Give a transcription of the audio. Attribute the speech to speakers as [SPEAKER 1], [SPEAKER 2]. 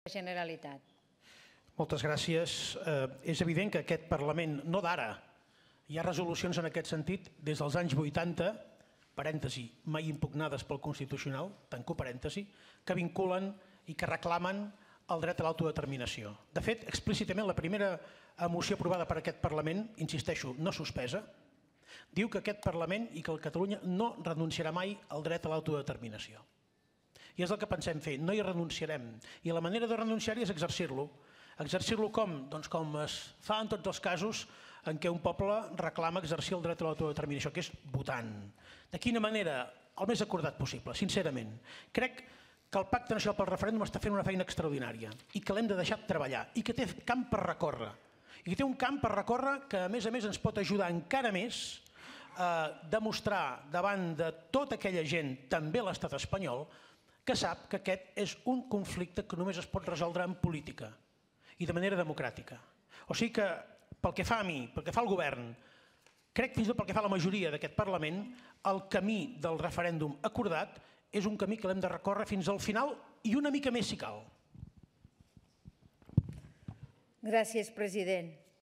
[SPEAKER 1] Generalitat.
[SPEAKER 2] Moltes gràcies. És evident que aquest Parlament, no d'ara, hi ha resolucions en aquest sentit des dels anys 80, parèntesi, mai impugnades pel Constitucional, tanco parèntesi, que vinculen i que reclamen el dret a l'autodeterminació. De fet, explícitament, la primera moció aprovada per aquest Parlament, insisteixo, no suspesa, diu que aquest Parlament i que Catalunya no renunciarà mai al dret a l'autodeterminació. I és el que pensem fer, no hi renunciarem. I la manera de renunciar-hi és exercir-lo. Exercir-lo com? Doncs com es fa en tots els casos en què un poble reclama exercir el dret a l'autodeterminació, que és votant. De quina manera? El més acordat possible, sincerament. Crec que el Pacte Nacional pel Referèndum està fent una feina extraordinària i que l'hem de deixar treballar i que té camp per recórrer. I que té un camp per recórrer que, a més, ens pot ajudar encara més a demostrar davant de tota aquella gent, també l'estat espanyol, que sap que aquest és un conflicte que només es pot resoldre en política i de manera democràtica. O sigui que, pel que fa a mi, pel que fa al govern, crec fins i tot pel que fa a la majoria d'aquest Parlament, el camí del referèndum acordat és un camí que l'hem de recórrer fins al final i una mica més si cal.
[SPEAKER 1] Gràcies, president.